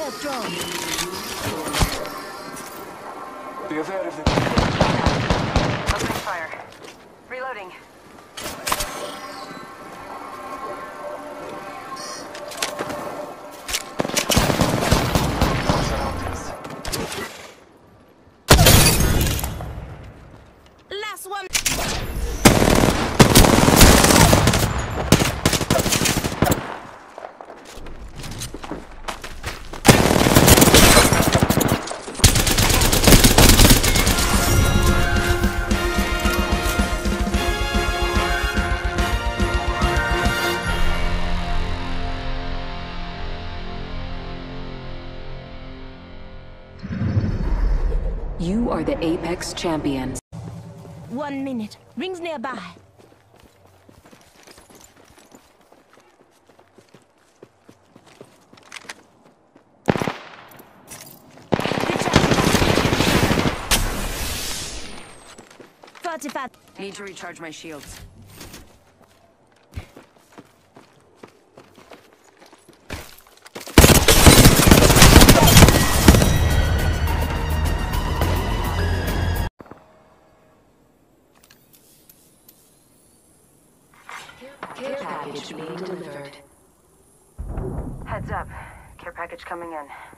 stealth drone. Be aware of the... Opening fire. Reloading. Last one. You are the Apex champions. 1 minute. Rings nearby. Forty-five. Need to recharge my shields. Care package being delivered. Heads up. Care package coming in.